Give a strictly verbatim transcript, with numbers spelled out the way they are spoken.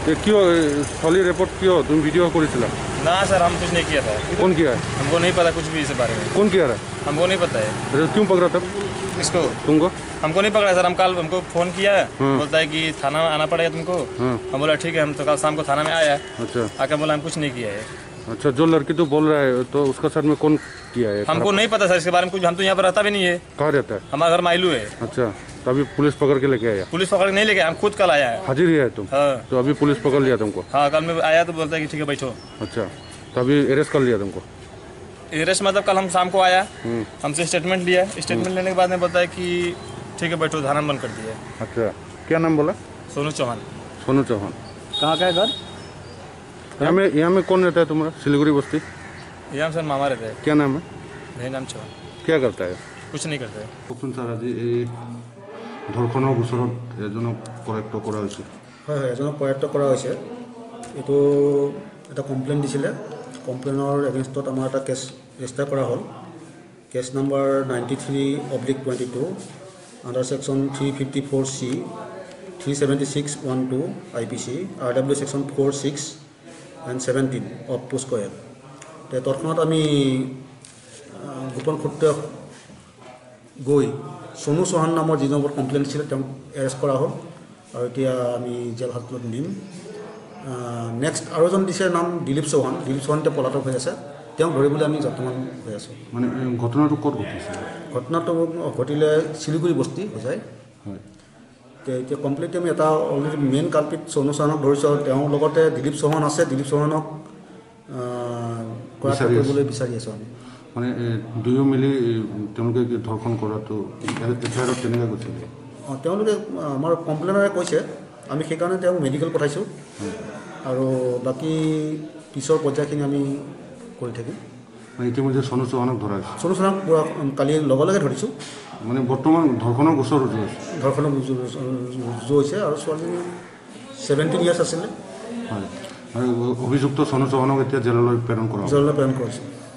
ये क्यों सॉली रिपोर्ट क्यों तुम वीडियो करेছিলা? ना सर हम कुछ नहीं किया था। कौन किया है? हमको नहीं पता कुछ भी इस बारे में। कौन किया है? हमको नहीं पता है। अरे क्यों पकड़ा था इसको? तुमको? हमको नहीं पकड़ा सर। हम कल हमको फोन किया है, बोलता है कि थाना आना पड़ेगा तुमको। हम बोला ठीक है। हम तो कल शाम को थाना में आया। अच्छा। आके बोला हम कुछ नहीं किया है। अच्छा, जो लड़की तो बोल रहा है तो उसका साथ में कौन किया है? हमको नहीं पता सर इसके बारे में कुछ। हम तो यहाँ पर रहता भी नहीं है। कहाँ रहता है? हमारा घर माइलू है। अच्छा, तो अभी पुलिस पकड़ के लेके आया? पुलिस पकड़ के नहीं लेके, हम खुद कल आया है। हाजिर है तुम? हाँ। तो अभी पुलिस पकड़ लिया तुमको? हाँ, कल मैं आया तो बोलता है कि ठीक है बैठो। अच्छा, तो अभी अरेस्ट कर लिया तुमको? अरेस्ट मतलब कल हम शाम को आया, हमसे स्टेटमेंट लिया। स्टेटमेंट लेने के बाद में बताया कि ठीक है बैठो, थाना बंद कर दिया। अच्छा, क्या नाम बोला? सोनू चौहान। सोनू चौहान। कहाँ का है घर? यहाँ में यहाँ में कौन रहता है तुम्हारा? सिलीगुड़ी बस्ती? यहाँ सर मामा रहते हैं। क्या नाम है? मेरा नाम चौहान। क्या करता है? कुछ नहीं करते। কখন স্যার আজি এই ধৰ্ষণৰ গোচৰত এজনক কৰেক্ট কৰা হৈছে? হয় হয়, এজনক কৰেক্ট কৰা হৈছে। এইটো এটা কমপ্লেইন দিছিলে। কমপ্লেইনৰ এগেইনষ্টত আমাৰ এটা কেছ ৰেজিষ্টাৰ কৰা হ'ল। Case number ninety three oblique twenty two under section three fifty four C three seventy six one two I P C R W section four six and seventeen of POCSO. তৎক্ষণাত আমি গোপন সূত্ৰে গৈ সোনু চৌহান নামৰ যিজন ওপৰত কমপ্লেইন দিছিলে তেওঁক এৰেষ্ট কৰা হ'ল আৰু এতিয়া আমি জেল হাজতত নিম। নেক্সট আৰু এজন দিছে নাম দিলীপ চৌহান। দিলীপ চৌহান এতিয়া পলাতক হৈ আছে। তেওঁক ধৰিবলৈ আমি যত্নৱান হৈ আছোঁ। মানে ঘটনাটো ক'ত ঘটিছে? ঘটনাটো ঘটিলে শিলিগুৰি বস্তি হৈ যায়। হয়, এতিয়া কমপ্লিটলি আমি এটা অলৰেডি মেইন কালপিট সোনু চৌহানক ধৰিছোঁ আৰু তেওঁৰ লগতে দিলীপ চৌহান আছে। দিলীপ চৌহানক কৰা কৰিবলৈ বিচাৰি আছোঁ আমি। মানে দুয়ো মিলি তেওঁলোকে ধৰ্ষণ কৰাটো এফআইআৰত তেনেকৈ গৈছিলে? অঁ, তেওঁলোকে আমাৰ কমপ্লেইনাৰে কৈছে। আমি সেইকাৰণে তেওঁক মেডিকেল পঠাইছোঁ আৰু বাকী পিছৰ পৰ্যায়খিনি আমি কৰি থাকিম। ইতিমধ্যে সোনু চৌহানক ধৰা হৈছে? সোনু চৌহানক পুৰা কালি লগে লগে ধৰিছোঁ। মানে বৰ্তমান ধৰ্ষণৰ গোচৰ ৰুজু হৈছে? ধৰ্ষণৰ ৰুজু হৈছে আৰু ছোৱালীজনী ছেভেণ্টিন ইয়াৰ্ছ আছিলে। হয়, আৰু অভিযুক্ত সোনু চৌহানক এতিয়া জেললৈ প্ৰেৰণ কৰা? জেললৈ প্ৰেৰণ কৰিছোঁ।